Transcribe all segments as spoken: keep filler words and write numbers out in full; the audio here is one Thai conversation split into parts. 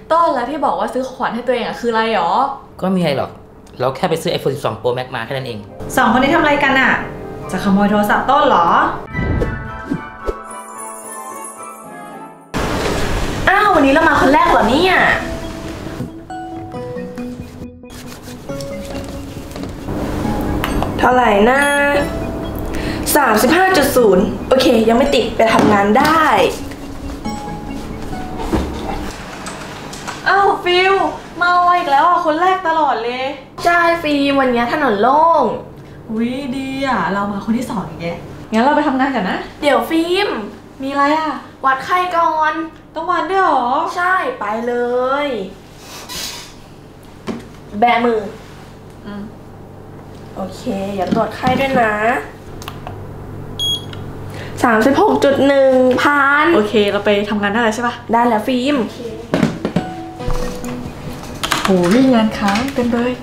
ต้นแล้วที่บอกว่าซื้อของขวัญให้ตัวเองอะคืออะไรหรอก็ไม่มีอะไรหรอกเราแค่ไปซื้อ ไอโฟน สิบสอง โปร แม็กซ์ มาแค่นั้นเองสองคนนี้ทำอะไรกันอะจะขโมยโทรศัพท์ต้นเหรออ้าววันนี้เรามาคนแรกเหรอเนี่ยเท่าไหร่นะ สามสิบห้าจุดศูนย์ โอเคยังไม่ติดไปทำงานได้อ้าวฟิลมาไวอีกแล้วอ่ะคนแรกตลอดเลยใช่ฟิล์มวันนี้ถนนโล่งอุ้ยดีอ่ะเรามาคนที่สองอีกแกงั้นเราไปทำงานกันนะเดี๋ยวฟิล์มมีอะไรอ่ะวัดไข้ก่อนต้องวัดด้วยหรอใช่ไปเลยแบมืออืมโอเคอย่าตรวจไข้ด้วยนะสามสิบหกจุดหนึ่งพันโอเคเราไปทำงานได้แล้วใช่ปะได้แล้วฟิล์มโหงานค้างเต็มเลย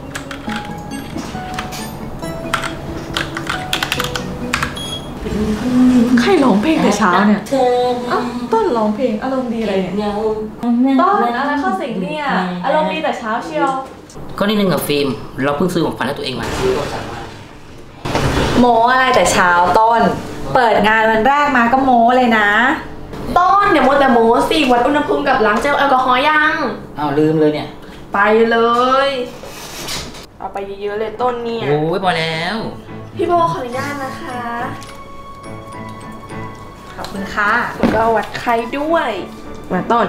ใครร้องเพลงแต่เช้าเนี่ยอ้าวต้นร้องเพลงอารมณ์ดีอะไรเนี่ยต้นอะไรเข้าสิงเนี่ยอารมณ์ดีแต่เช้าเชียวก็นิดนึงกับฟิล์มเราเพิ่งซื้อของขวัญให้ตัวเองมาโมอะไรแต่เช้าต้นเปิดงานวันแรกมาก็โมเลยนะต้นเดี๋ยวโมแต่โมสิวัดอุณหภูมิกับล้างเจลแอลกอฮอล์ยังอ้าวลืมเลยเนี่ยไปเลยเอาไปเยอะๆเลยต้นเนี่ยโอ้ยพอแล้วพี่โบขออนุญาตนะคะขอบคุณค่ะแล้วก็วัดไข้ด้วยมาต้น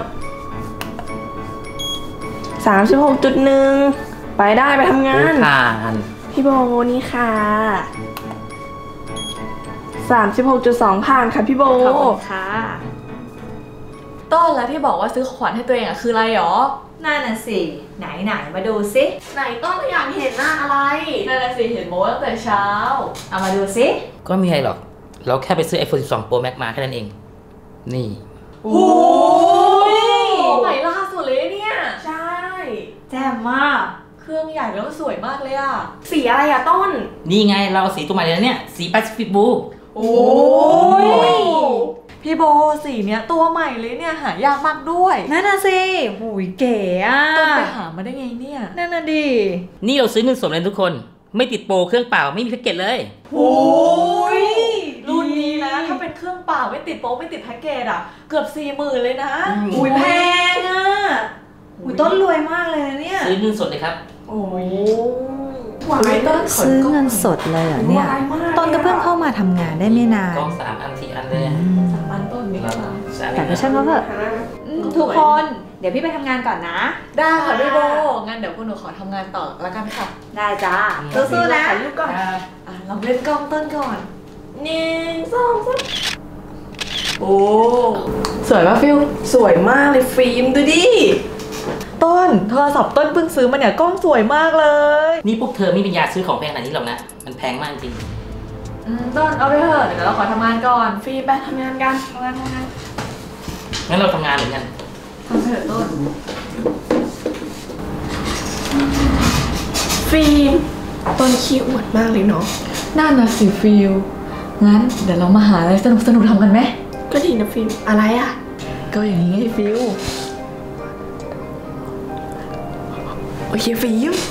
สามสิบหกจุดหนึ่ง ไปได้ไปทำงานผ่านพี่โบนี่ค่ะ สามสิบหกจุดสอง ผ่านค่ะพี่โบขอบคุณค่ะต้นแล้วที่บอกว่าซื้อของขวัญให้ตัวเองอะคืออะไรหรอนั่นน่ะสิไหนไหนมาดูสิไหนต้นอยากเห็นหน้าอะไรนั่นน่ะสิเห็นโมตั้งแต่เช้าเอามาดูสิก็ไม่มีอะไรหรอกเราแค่ไปซื้อ ไอโฟน สิบสอง โปร แม็กซ์ มาแค่นั้นเองนี่โอ้ยใหม่ล่าสุดเลยเนี่ยใช่แจ่มมากเครื่องใหญ่แล้วสวยมากเลยอะสีอะไรอะต้นนี่ไงเราสีตัวใหม่เลยเนี่ยสีแปซิฟิกบลูโอ้ยพี่โบสีเนี้ยตัวใหม่เลยเนี่ยหายากมากด้วยนั่นน่ะสิหูยเก๋อะต้นไปหามาได้ไงเนี่ยนั่นน่ะดินี่เราซื้อเงินสดเลยทุกคนไม่ติดโปรเครื่องเปล่าไม่มีแพ็กเกจเลยโอ้ยรุ่นนี้นะถ้าเป็นเครื่องเปล่าไม่ติดโปรไม่ติดแพ็กเกจอ่ะเกือบสี่หมื่นเลยนะอุ้ยแพงอ่ะอุ้ยต้นรวยมากเลยนะเนี่ยซื้อเงินสดเลยครับโอ้ยซื้อเงินสดเลยเหรอเนี่ยต้นก็เพิ่งเข้ามาทำงานได้ไม่นานกล้องสามอันสี่อันเลยสามอันต้นมีแล้วแต่ก็ช่างเขาเถอะทุกคนเดี๋ยวพี่ไปทำงานก่อนนะได้ค่ะพี่โบงั้นเดี๋ยวพวกหนูขอทำงานต่อแล้วกันค่ะได้จ้าสู้ๆนะถ่ายรูปก่อนอ่ะลองเล่นกล้องต้นก่อนหนึ่งสองสามโอ้สวยป่ะฟิลสวยมากเลยฟิล์มดูดิต้นโทรศัพท์ต้นเพิ่งซื้อมาเนี่ยกล้องสวยมากเลยนี่พวกเธอไม่มีปัญญาซื้อของแพงขนาดนี้หรอกนะมันแพงมากจริงต้นเอาไปเถอะเดี๋ยวเราขอทำงานก่อนฟิล์มไปทำงานกันทำงานทำงานงั้นเราทำงานเหมือนกันทำเถอะต้นฟิล์มต้นขี้อวดมากเลยเนาะน่าน่ะสิฟิลงั้นเดี๋ยวเรามาหาอะไรสนุกสนุกทำกันไหมก็ดีนะฟิล์มอะไรอ่ะก็อย่างนี้ไงฟิลโอเคฟิล์ม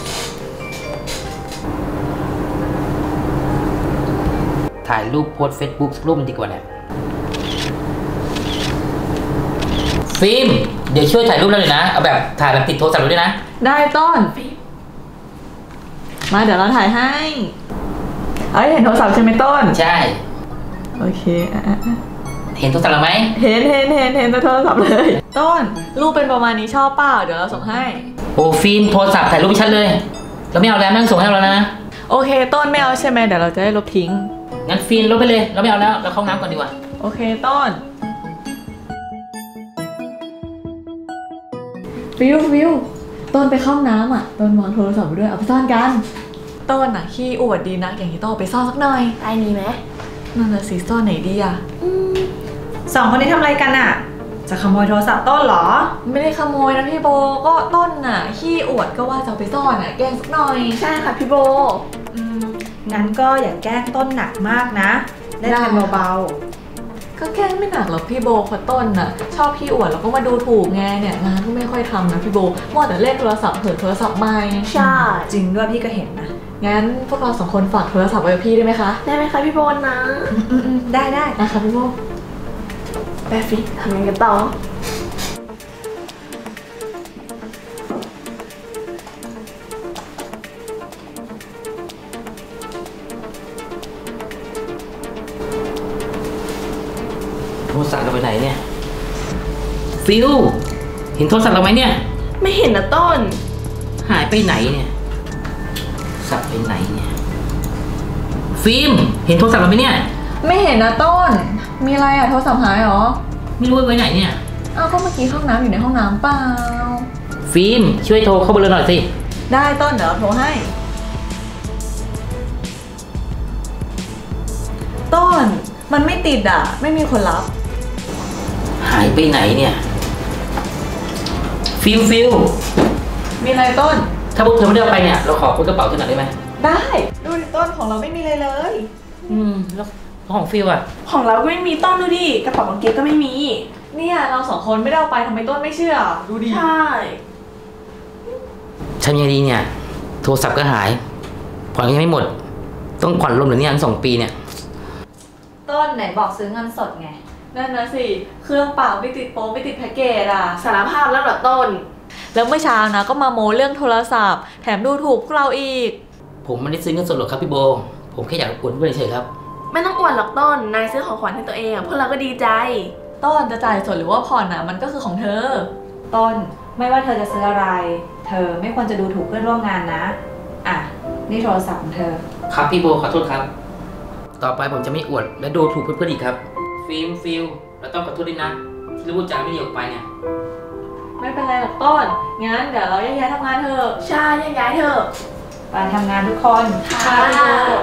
ถ่ายรูปโพสเฟซบุ๊กสักรูปมันดีกว่าเนี่ยฟิล์มเดี๋ยวช่วยถ่ายรูปเราหน่อยนะเอาแบบถ่ายแบบติดโทรศัพท์ด้วยนะได้ต้นมาเดี๋ยวเราถ่ายให้เอ้ยเห็นโทรศัพท์ใช่ไหมต้นใช่โอเคอ่ะเห็นโทรศัพท์เราไหมเห็นเห็นเห็นเห็นโทรศัพท์เลยต้นรูปเป็นประมาณนี้ชอบเปล่าเดี๋ยวเราส่งให้โอ้ฟิล์มโทรศัพท์ถ่ายรูปชัดเลยเราไม่เอาแล้วไม่ต้องส่งให้เราแล้วนะโอเคต้นไม่เอาใช่ไหมเดี๋ยวเราจะได้ลบทิ้งงั้นฟิล์มลบไปเลยเราไม่เอาแล้วเราเข้าน้ำก่อนดีกว่าโอเคต้นฟิวฟิวต้นไปเข้าน้ำอ่ะต้นวางโทรศัพท์ไปด้วยเอาไปซ่อนกันต้นอ่ะขี้อวดดีนะอย่างนี้ต้องไปซ่อนสักหน่อยได้มีไหมนั่นน่ะสิซ่อนไหนดีอ่ะสองคนนี้ทำอะไรกันอ่ะจะขโมยโทรศัพท์ต้นเหรอไม่ได้ขโมยนะพี่โบก็ต้นน่ะขี้อวดก็ว่าจะไปซ่อนอ่ะแกล้งสักหน่อยใช่ค่ะพี่โบงั้นก็อย่าแกล้งต้นหนักมากนะได้กันเบาๆกก็แกล้งไม่หนักหรอกพี่โบเพราะต้นน่ะชอบพี่อวดแล้วก็มาดูถูกไงเนี่ยงานก็ไม่ค่อยทำนะพี่โบมัวแต่เล่นโทรศัพท์เผินโทรศัพท์ไม่ใช่จริงด้วยพี่ก็เห็นนะงั้นพวกเราสองคนฝากโทรศัพท์ไว้กับพี่ได้ไหมคะได้ไหมคะพี่โบนนะอืมๆได้ได้นะคะพี่โบแปฟิทำงานกันต่อโทรศัพท์เราไปไหนเนี่ย ฟิลเห็นโทรศัพท์เราไหมเนี่ยไม่เห็นนะต้นหายไปไหนเนี่ยสับไปไหนเนี่ย ฟิล์มเห็นโทรศัพท์เราไหมเนี่ยไม่เห็นนะต้นมีอะไรอะโทรศัพท์หายเหรอไม่รู้ว่าไว้ไหนเนี่ยอ้าวก็เมื่อกี้ห้องน้ำอยู่ในห้องน้ำเปล่าฟิล์มช่วยโทรเข้าเบอร์เราหน่อยสิได้ต้นเดี๋ยวเราโทรให้ ต้นมันไม่ติดอะไม่มีคนรับหายไปไหนเนี่ยฟิลฟิลมีอะไรต้นถ้าพวกเธอไม่ได้เอาไปเนี่ยเราขอค้นกระเป๋าเธอหน่อยได้ไหมได้ดูดิต้นของเราไม่มีอะไรเลยอืมแล้วของฟิลอะของเราก็ไม่มีต้นดูดิกระเป๋ากางเกงก็ไม่มีเนี่ยเราสองคนไม่ได้เอาไปทำไมต้นไม่เชื่อดูดิใช่ทำยังไงดีเนี่ย โทรศัพท์ก็หายผ่อนก็ยังไม่หมด ต้องผ่อนรวมเหลือเนี่ยสองปีเนี่ยต้นไหนบอกซื้อเงินสดไงนั่นนะสิเครื่องเปล่าไม่ติดโป๊ไม่ติดแพ็กเกจอะสารภาพแล้วเหรอต้นแล้วเมื่อเช้านะก็มาโมเรื่องโทรศัพท์แถมดูถูกพวกเราอีกผมไม่ได้ซื้อเงินสดหรอกครับพี่โบ ผมแค่อยากรบกวนเพื่อนเฉยๆครับไม่ต้องอวดหรอกต้น นายซื้อของขวัญให้ตัวเองอะพวกเราก็ดีใจต้นจะจ่ายสดหรือว่าผ่อนอะมันก็คือของเธอต้นไม่ว่าเธอจะซื้ออะไร เธอไม่ควรจะดูถูกเพื่อนร่วมงานนะ อ่ะ นี่โทรศัพท์ของเธอครับพี่โบขอโทษครับ ต่อไปผมจะไม่อวดและดูถูกเพื่อนๆอีกครับ ฟิล์มฟิลเราต้องขอโทษด้วยนะ ที่เราพูดจาไม่ดีออกไปเนี่ยไม่เป็นไรหรอกต้นงั้นเดี๋ยวเราแยกย้ายทำงานเถอะใช่แยกย้ายเถอะไปทำงานทุกคนค่ะ